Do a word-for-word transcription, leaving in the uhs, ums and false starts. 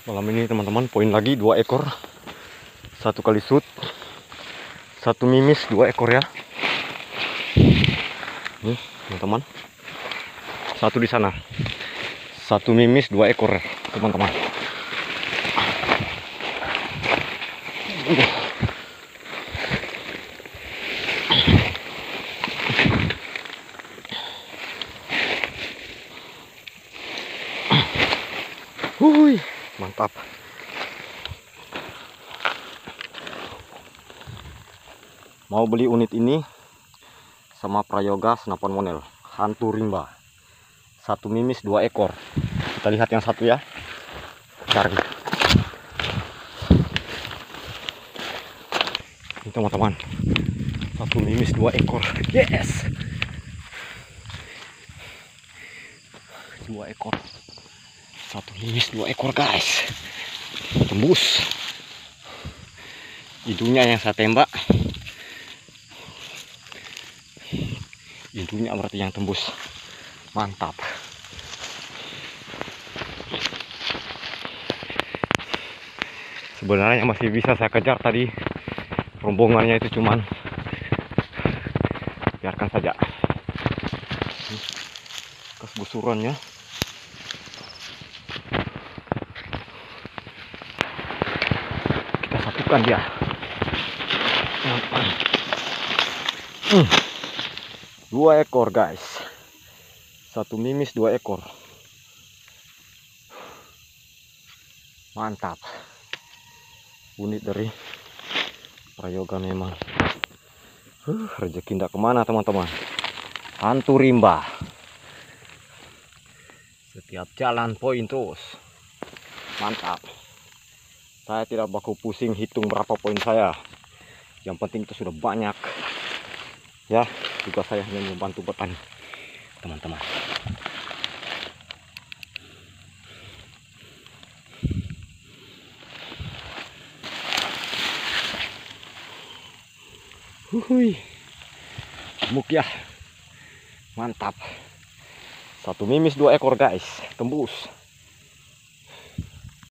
Malam ini teman-teman poin lagi dua ekor, satu kali shoot, satu mimis dua ekor ya. Nih teman-teman, satu di sana, satu mimis dua ekor teman-teman. Wuih, mantap. Mau beli unit ini sama Prayoga senapan monel hantu rimba, satu mimis dua ekor. Kita lihat yang satu ya, cari ini teman-teman, satu mimis dua ekor. Yes, dua ekor, satu mimis dua ekor guys, tembus. Hidungnya yang saya tembak, hidungnya berarti yang tembus. Mantap. Sebenarnya masih bisa saya kejar tadi, rombongannya itu cuman biarkan saja. Kegusurannya kita satukan dia. Hmm. Dua ekor guys, satu mimis dua ekor. Mantap. Unit dari Prayoga memang. Uh, rezeki tidak kemana teman-teman. Hantu rimba. Setiap jalan poin terus. Mantap. Saya tidak baku pusing hitung berapa poin saya. Yang penting itu sudah banyak. Ya, tugas saya hanya membantu petani teman-teman. Huhui, gemuk ya, mantap. Satu mimis dua ekor guys, tembus.